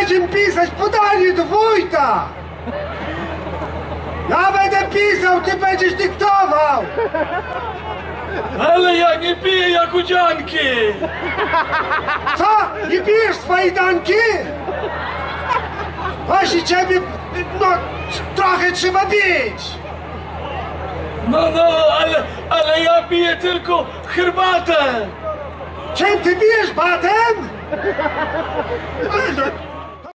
będziemy pisać podanie do wójta! Ja będę pisał, ty będziesz dyktował! Ale ja nie piję jakudzianki! Co? Nie pijesz swojej danki? Właśnie ciebie, no, trochę trzeba bić! No, ale ja piję tylko herbatę! Czym ty bijesz, batem?